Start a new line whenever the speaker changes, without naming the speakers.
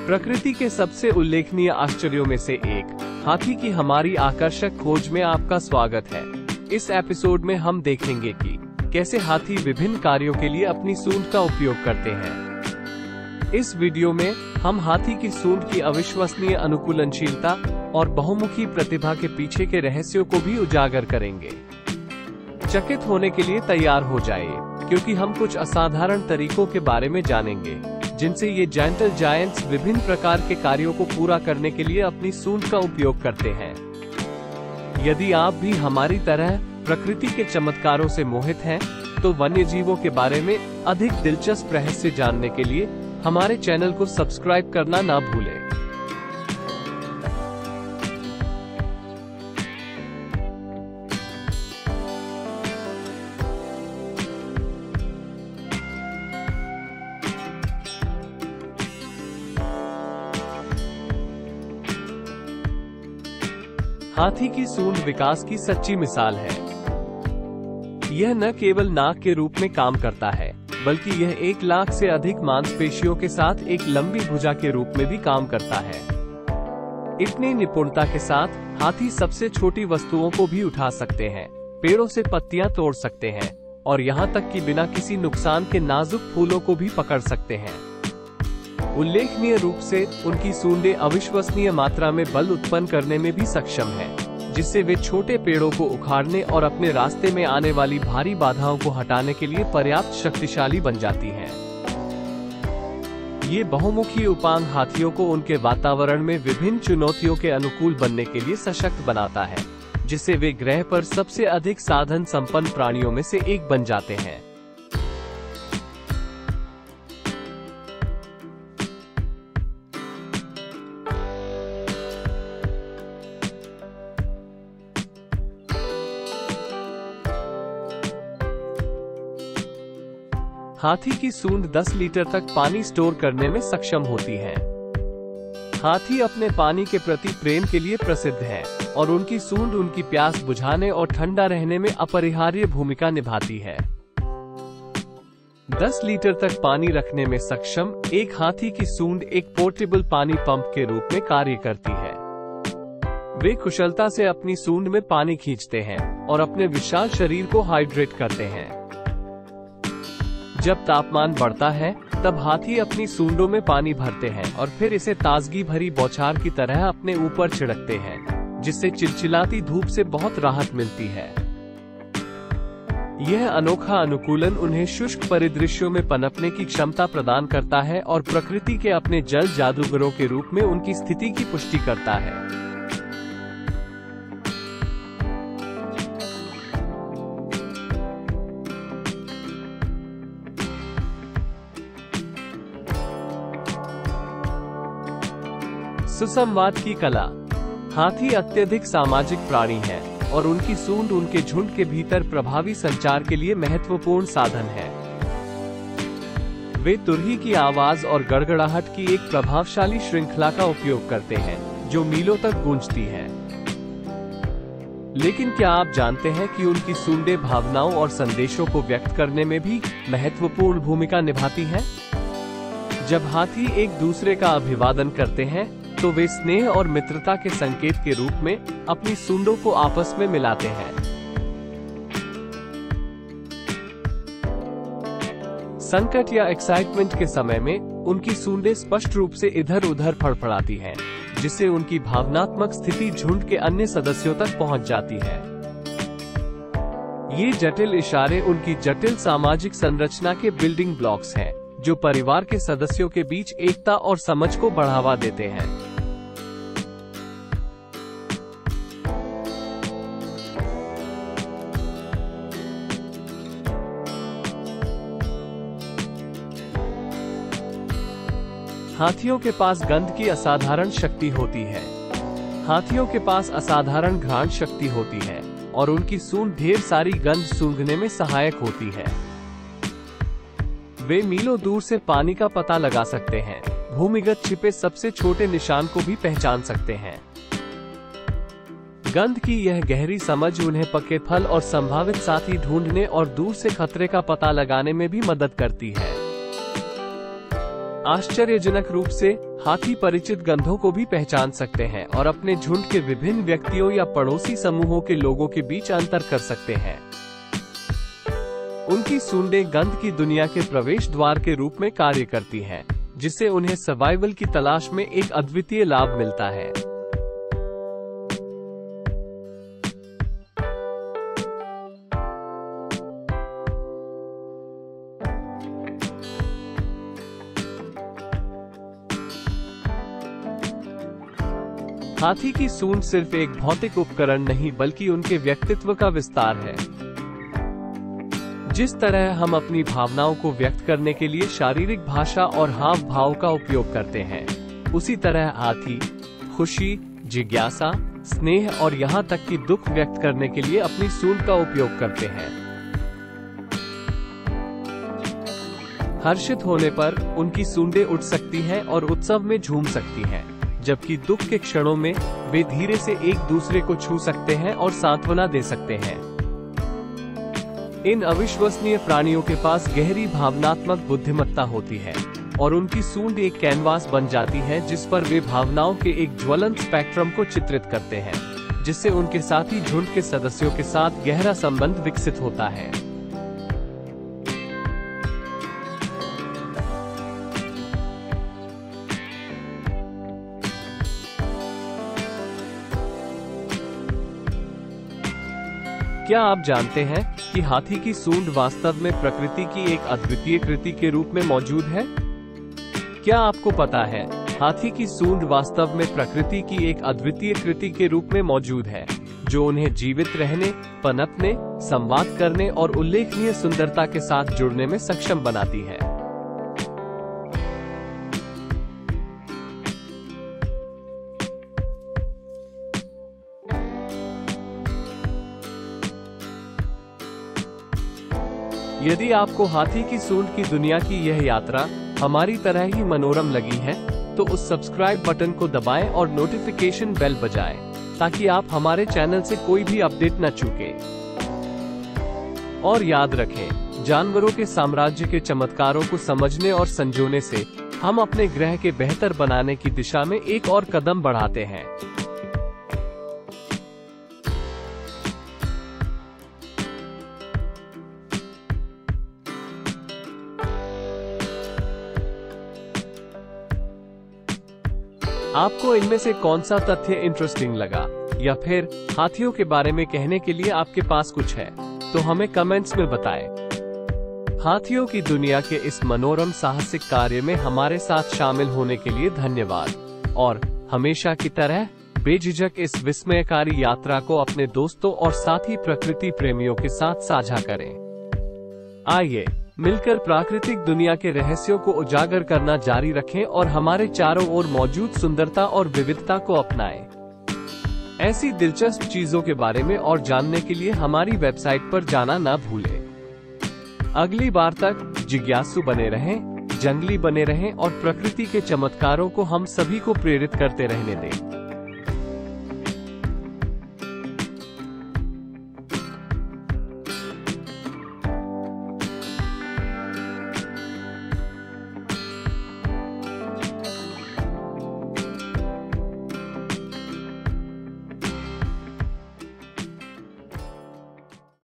प्रकृति के सबसे उल्लेखनीय आश्चर्यों में से एक हाथी की हमारी आकर्षक खोज में आपका स्वागत है। इस एपिसोड में हम देखेंगे कि कैसे हाथी विभिन्न कार्यों के लिए अपनी सूंड का उपयोग करते हैं। इस वीडियो में हम हाथी की सूंड की अविश्वसनीय अनुकूलनशीलता और बहुमुखी प्रतिभा के पीछे के रहस्यों को भी उजागर करेंगे। चकित होने के लिए तैयार हो जाइए, क्योंकि हम कुछ असाधारण तरीकों के बारे में जानेंगे जिनसे ये जेंटल जायंट्स विभिन्न प्रकार के कार्यों को पूरा करने के लिए अपनी सूंड का उपयोग करते हैं। यदि आप भी हमारी तरह प्रकृति के चमत्कारों से मोहित हैं, तो वन्य जीवों के बारे में अधिक दिलचस्प रहस्य जानने के लिए हमारे चैनल को सब्सक्राइब करना ना भूलें। हाथी की सूंड विकास की सच्ची मिसाल है। यह न केवल नाक के रूप में काम करता है, बल्कि यह 1 लाख से अधिक मांसपेशियों के साथ एक लंबी भुजा के रूप में भी काम करता है। इतनी निपुणता के साथ हाथी सबसे छोटी वस्तुओं को भी उठा सकते हैं, पेड़ों से पत्तियां तोड़ सकते हैं और यहाँ तक कि बिना किसी नुकसान के नाजुक फूलों को भी पकड़ सकते हैं। उल्लेखनीय रूप से उनकी सूंडें अविश्वसनीय मात्रा में बल उत्पन्न करने में भी सक्षम हैं, जिससे वे छोटे पेड़ों को उखाड़ने और अपने रास्ते में आने वाली भारी बाधाओं को हटाने के लिए पर्याप्त शक्तिशाली बन जाती हैं। ये बहुमुखी उपांग हाथियों को उनके वातावरण में विभिन्न चुनौतियों के अनुकूल बनने के लिए सशक्त बनाता है, जिससे वे ग्रह पर सबसे अधिक साधन संपन्न प्राणियों में से एक बन जाते हैं। हाथी की सूंड 10 लीटर तक पानी स्टोर करने में सक्षम होती है। हाथी अपने पानी के प्रति प्रेम के लिए प्रसिद्ध है और उनकी सूंड उनकी प्यास बुझाने और ठंडा रहने में अपरिहार्य भूमिका निभाती है। 10 लीटर तक पानी रखने में सक्षम एक हाथी की सूंड एक पोर्टेबल पानी पंप के रूप में कार्य करती है। वे कुशलता से अपनी सूंड में पानी खींचते हैं और अपने विशाल शरीर को हाइड्रेट करते हैं। जब तापमान बढ़ता है, तब हाथी अपनी सूंडों में पानी भरते हैं और फिर इसे ताजगी भरी बौछार की तरह अपने ऊपर छिड़कते हैं, जिससे चिलचिलाती धूप से बहुत राहत मिलती है। यह अनोखा अनुकूलन उन्हें शुष्क परिदृश्यों में पनपने की क्षमता प्रदान करता है और प्रकृति के अपने जल जादूगरों के रूप में उनकी स्थिति की पुष्टि करता है। सुसंवाद की कला। हाथी अत्यधिक सामाजिक प्राणी है और उनकी सूंड उनके झुंड के भीतर प्रभावी संचार के लिए महत्वपूर्ण साधन है। वे तुरही की आवाज और गड़गड़ाहट की एक प्रभावशाली श्रृंखला का उपयोग करते हैं, जो मीलों तक गूंजती है। लेकिन क्या आप जानते हैं कि उनकी सूंडें भावनाओं और संदेशों को व्यक्त करने में भी महत्वपूर्ण भूमिका निभाती हैं? जब हाथी एक दूसरे का अभिवादन करते हैं, तो वे स्नेह और मित्रता के संकेत के रूप में अपनी सूंडों को आपस में मिलाते हैं। संकट या एक्साइटमेंट के समय में उनकी सूंडें स्पष्ट रूप से इधर-उधर फड़फड़ाती हैं, जिससे उनकी भावनात्मक स्थिति झुंड के अन्य सदस्यों तक पहुंच जाती है। ये जटिल इशारे उनकी जटिल सामाजिक संरचना के बिल्डिंग ब्लॉक्स हैं, जो परिवार के सदस्यों के बीच एकता और समझ को बढ़ावा देते हैं। हाथियों के पास गंध की असाधारण शक्ति होती है। हाथियों के पास असाधारण घ्राण शक्ति होती है और उनकी सूंड ढेर सारी गंध सूंघने में सहायक होती है। वे मीलों दूर से पानी का पता लगा सकते हैं, भूमिगत छिपे सबसे छोटे निशान को भी पहचान सकते हैं। गंध की यह गहरी समझ उन्हें पके फल और संभावित साथी ढूंढने और दूर से खतरे का पता लगाने में भी मदद करती है। आश्चर्यजनक रूप से हाथी परिचित गंधों को भी पहचान सकते हैं और अपने झुंड के विभिन्न व्यक्तियों या पड़ोसी समूहों के लोगों के बीच अंतर कर सकते हैं। उनकी सूंडें गंध की दुनिया के प्रवेश द्वार के रूप में कार्य करती हैं, जिससे उन्हें सर्वाइवल की तलाश में एक अद्वितीय लाभ मिलता है। हाथी की सूंड सिर्फ एक भौतिक उपकरण नहीं बल्कि उनके व्यक्तित्व का विस्तार है। जिस तरह हम अपनी भावनाओं को व्यक्त करने के लिए शारीरिक भाषा और हाव भाव का उपयोग करते हैं, उसी तरह हाथी खुशी, जिज्ञासा, स्नेह और यहाँ तक कि दुख व्यक्त करने के लिए अपनी सूंड का उपयोग करते हैं। हर्षित होने पर उनकी सूंडें उठ सकती हैं और उत्सव में झूम सकती हैं, जबकि दुख के क्षणों में वे धीरे से एक दूसरे को छू सकते हैं और सांत्वना दे सकते हैं। इन अविश्वसनीय प्राणियों के पास गहरी भावनात्मक बुद्धिमत्ता होती है और उनकी सूंड एक कैनवास बन जाती है जिस पर वे भावनाओं के एक ज्वलंत स्पेक्ट्रम को चित्रित करते हैं, जिससे उनके साथी झुंड के सदस्यों के साथ गहरा संबंध विकसित होता है। क्या आप जानते हैं कि हाथी की सूंड वास्तव में प्रकृति की एक अद्वितीय कृति के रूप में मौजूद है? क्या आपको पता है, हाथी की सूंड वास्तव में प्रकृति की एक अद्वितीय कृति के रूप में मौजूद है, जो उन्हें जीवित रहने, पनपने, संवाद करने और उल्लेखनीय सुंदरता के साथ जुड़ने में सक्षम बनाती है। यदि आपको हाथी की सूंड की दुनिया की यह यात्रा हमारी तरह ही मनोरम लगी है, तो उस सब्सक्राइब बटन को दबाएं और नोटिफिकेशन बेल बजाएं, ताकि आप हमारे चैनल से कोई भी अपडेट न चूकें। और याद रखें, जानवरों के साम्राज्य के चमत्कारों को समझने और संजोने से हम अपने ग्रह के बेहतर बनाने की दिशा में एक और कदम बढ़ाते हैं। आपको इनमें से कौन सा तथ्य इंटरेस्टिंग लगा, या फिर हाथियों के बारे में कहने के लिए आपके पास कुछ है, तो हमें कमेंट्स में बताएं। हाथियों की दुनिया के इस मनोरम साहसिक कार्य में हमारे साथ शामिल होने के लिए धन्यवाद, और हमेशा की तरह बेझिझक इस विस्मयकारी यात्रा को अपने दोस्तों और साथी प्रकृति प्रेमियों के साथ साझा करें। आइए मिलकर प्राकृतिक दुनिया के रहस्यों को उजागर करना जारी रखें और हमारे चारों ओर मौजूद सुंदरता और विविधता को अपनाएं। ऐसी दिलचस्प चीजों के बारे में और जानने के लिए हमारी वेबसाइट पर जाना ना भूलें। अगली बार तक जिज्ञासु बने रहें, जंगली बने रहें और प्रकृति के चमत्कारों को हम सभी को प्रेरित करते रहने दें।